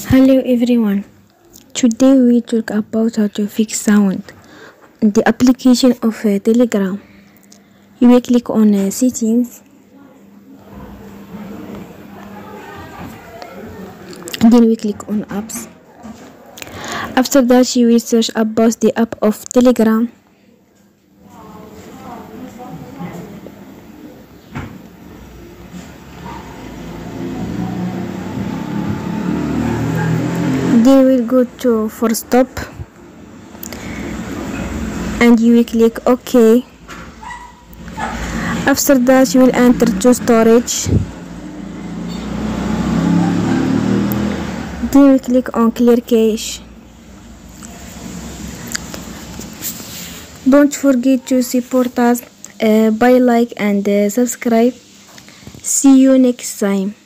Hello everyone. Today we talk about how to fix sound in the application of Telegram. You will click on settings, then we click on apps. After that you will search about the app of Telegram. Then we'll go to for stop and you will click OK. After that you will enter to storage. Then we click on clear cache. Don't forget to support us by like and subscribe. See you next time.